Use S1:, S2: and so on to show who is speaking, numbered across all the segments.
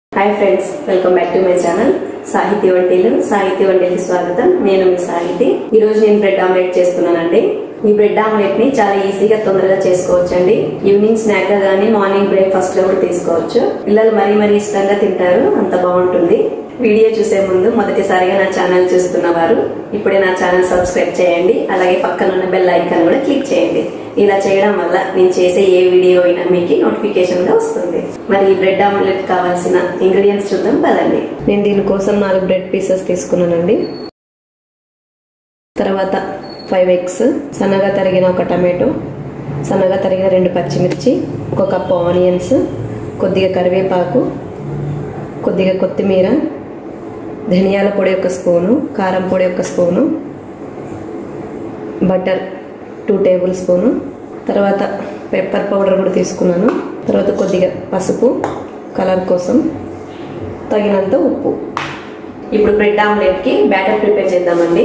S1: Hi friends, welcome back to my channel. Sahiti వంటలకి స్వాగతం. నేను మీ సాహితి. ఈ రోజు నేను బ్రెడ్ ఆమ్లెట్ చేస్తున్నానండి. ఈ బ్రెడ్ ఆమ్లెట్ ని చాలా ఈజీగా తొందరగా చేసుకోవచ్చండి. ఈవినింగ్ స్నాక్ గా గానీ మార్నింగ్ బ్రేక్ఫాస్ట్ గా కూడా తీసుకోవచ్చు. పిల్లలు మరీ ఇష్టంగా తింటారు. అంత బాగుంటుంది. వీడియో చూసే ముందు మొదటిసారిగా నా ఛానల్ చూస్తున్నవారు ఇప్పుడే నా ఛానల్ సబ్స్క్రైబ్ చేయండి. అలాగే పక్కన ఉన్న బెల్ ఐకాన్ కూడా క్లిక్ చేయండి. ఇలా చేయడం వల్ల నేను చేసే ఏ వీడియో అయినా మీకు నోటిఫికేషన్ గా వస్తుంది. మరి ఈ బ్రెడ్ ఆమ్లెట్ కావాల్సిన ఇంగ్రీడియంట్స్ చూద్దాం పదండి. నేను దీనికోసం 4 బ్రెడ్ పీసెస్ తీసుకున్నానండి. తర్వాత 5 ఎగ్స్, సన్నగా తరిగిన 1 టమాటో, సన్నగా తరిగిన 2 పచ్చిమిర్చి, 1 కప్పు ఆనియన్స్, కొద్దిగా కరివేపాకు, కొద్దిగా కొత్తిమీర, ధనియాల పొడి 1 స్పూను, కారం పొడి 1 స్పూను, బటర్ 2 టేబుల్ స్పూను, తర్వాత పెప్పర్ పౌడర్ కూడా తీసుకున్నాను. తర్వాత కొద్దిగా పసుపు కలర్ కోసం, తగినంత ఉప్పు. ఇప్పుడు బ్రెడ్ ఆమ్లెట్కి బ్యాటర్ ప్రిపేర్ చేద్దామండి.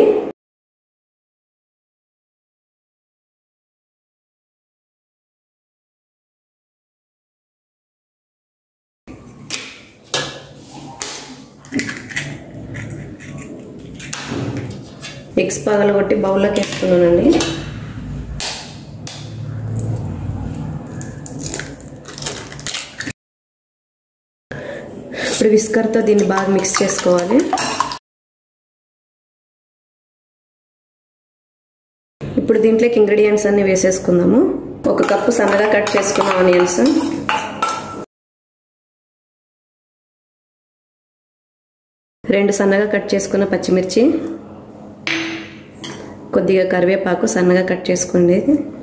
S1: ఎగ్స్ పగలగొట్టి బౌల్లోకి వేసుకున్నానండి. ఇప్పుడు విస్కర్తో దీన్ని బాగా మిక్స్ చేసుకోవాలి. ఇప్పుడు దీంట్లోకి ఇంగ్రీడియంట్స్ అన్ని వేసేసుకుందాము. 1 కప్పు సన్నగా కట్ చేసుకున్న ఆనియన్స్, 2 సన్నగా కట్ చేసుకున్న పచ్చిమిర్చి, కొద్దిగా కరివేపాకు సన్నగా కట్ చేసుకోండి,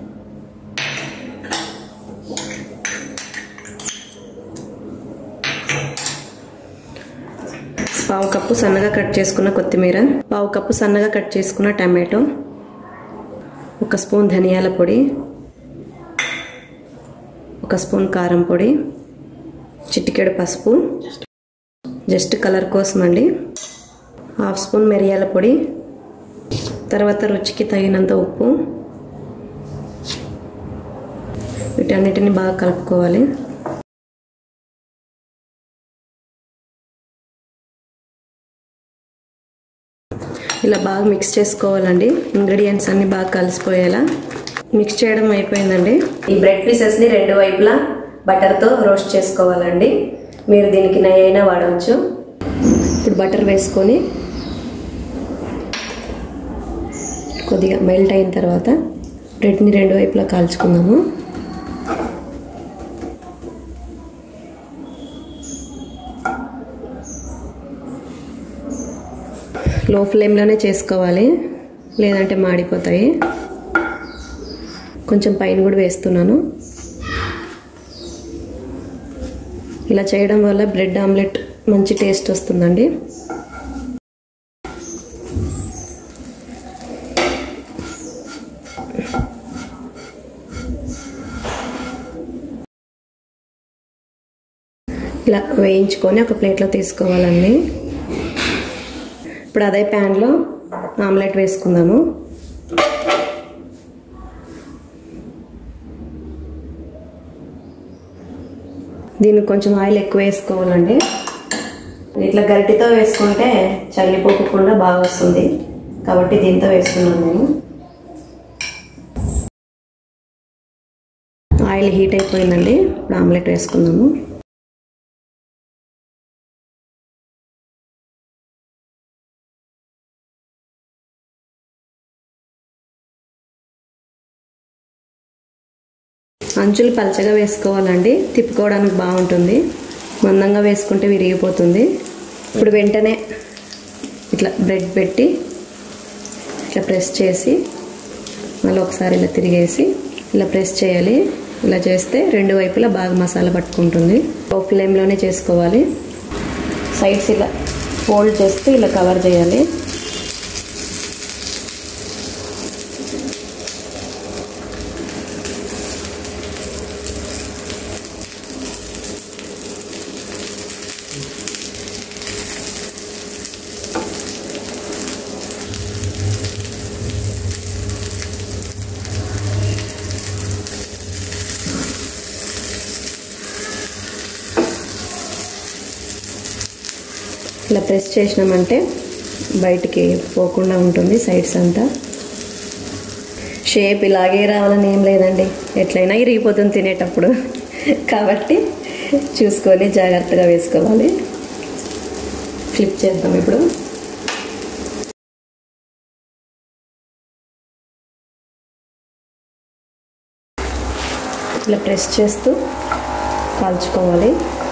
S1: 1/2 కప్పు సన్నగా కట్ చేసుకున్న కొత్తిమీర, 1/2 కప్పు సన్నగా కట్ చేసుకున్న టమాటో, 1 స్పూన్ ధనియాల పొడి, 1 స్పూన్ కారం పొడి, చిటికెడు పసుపు జస్ట్ కలర్ కోసం అండి, 1/2 స్పూన్ మిరియాల పొడి, తర్వాత రుచికి తగినంత ఉప్పు. వీటన్నిటిని బాగా కలుపుకోవాలి. ఇలా బాగా మిక్స్ చేసుకోవాలండి. ఇంగ్రీడియంట్స్ అన్ని బాగా కలిసిపోయేలా మిక్స్ చేయడం అయిపోయిందండి. ఈ బ్రెడ్ పీసెస్ని 2 వైపులా బటర్తో రోస్ట్ చేసుకోవాలండి. మీరు దీనికి నెయ్యి అయినా వాడవచ్చు. ఇప్పుడు బటర్ వేసుకొని కొద్దిగా మెల్ట్ అయిన తర్వాత బ్రెడ్ని 2 వైపులా కాల్చుకుందాము. లో ఫ్లేమ్లోనే చేసుకోవాలి, లేదంటే మాడిపోతాయి. కొంచెం పైన కూడా వేస్తున్నాను. ఇలా చేయడం వల్ల బ్రెడ్ ఆమ్లెట్ మంచి టేస్ట్ వస్తుందండి. ఇలా వేయించుకొని ఒక ప్లేట్లో తీసుకోవాలండి. ఇప్పుడు అదే ప్యాన్లో ఆమ్లెట్ వేసుకుందాము. దీనికి కొంచెం ఆయిల్ ఎక్కువ వేసుకోవాలండి. ఇట్లా గరిటెతో వేసుకుంటే చల్లిపోకుండా బాగా వస్తుంది, కాబట్టి దీంతో వేసుకున్నాను నేను. ఆయిల్ హీట్ అయిపోయిందండి. ఇప్పుడు ఆమ్లెట్ వేసుకుందాము. అంచులు పలచగా వేసుకోవాలండి, తిప్పుకోవడానికి బాగుంటుంది. మందంగా వేసుకుంటే విరిగిపోతుంది. ఇప్పుడు వెంటనే ఇట్లా బ్రెడ్ పెట్టి ఇట్లా ప్రెస్ చేసి మళ్ళీ ఒకసారి ఇలా తిరిగేసి ఇలా ప్రెస్ చేయాలి. ఇలా చేస్తే 2 వైపులా బాగా మసాలా పట్టుకుంటుంది. లో ఫ్లేమ్లోనే చేసుకోవాలి. సైడ్స్ ఇలా ఫోల్డ్ చేస్తే ఇలా కవర్ చేయాలి. ఇలా ప్రెస్ చేసినామంటే బయటికి పోకుండా ఉంటుంది సైడ్స్ అంతా. షేప్ ఇలాగే రావాలని ఏం లేదండి, ఎట్లయినా ఇరిగిపోతుంది తినేటప్పుడు. కాబట్టి చూసుకొని జాగ్రత్తగా వేసుకోవాలి. ఫ్లిప్ చేద్దాం ఇప్పుడు. ఇలా ప్రెస్ చేస్తూ కాల్చుకోవాలి.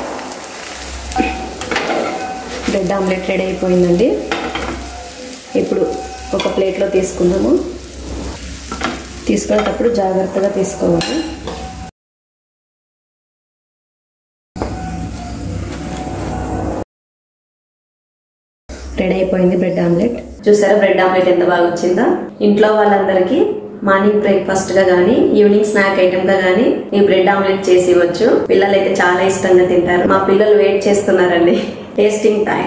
S1: బ్రెడ్ ఆమ్లెట్ రెడీ అయిపోయిందండి. ఇప్పుడు ఒక ప్లేట్లో తీసుకుందాము. తీసుకునేటప్పుడు జాగ్రత్తగా తీసుకోవాలి. రెడీ అయిపోయింది బ్రెడ్ ఆమ్లెట్. చూసారా బ్రెడ్ ఆమ్లెట్ ఎంత బాగా వచ్చిందో. ఇంట్లో వాళ్ళందరికీ మార్నింగ్ బ్రేక్ఫాస్ట్ గా గానీ ఈవినింగ్ స్నాక్ ఐటమ్ గా గానీ ఈ బ్రెడ్ ఆమ్లెట్ చేసి ఇవ్వచ్చు. పిల్లలు అయితే చాలా ఇష్టంగా తింటారు. మా పిల్లలు వెయిట్ చేస్తున్నారండి టేస్టింగ్ టైం.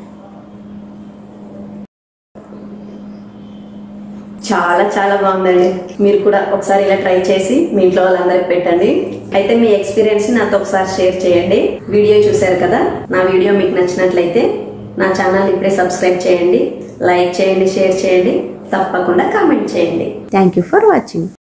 S1: చాలా చాలా బాగుందండి. మీరు కూడా ఒకసారి ఇలా ట్రై చేసి మీ ఇంట్లో వాళ్ళందరికి పెట్టండి. అయితే మీ ఎక్స్పీరియన్స్ నాతో ఒకసారి షేర్ చేయండి. వీడియో చూసారు కదా, నా వీడియో మీకు నచ్చినట్లయితే నా ఛానల్ ఇప్పుడే సబ్స్క్రైబ్ చేయండి, లైక్ చేయండి, షేర్ చేయండి, తప్పకుండా కామెంట్ చేయండి.
S2: Thank you for watching.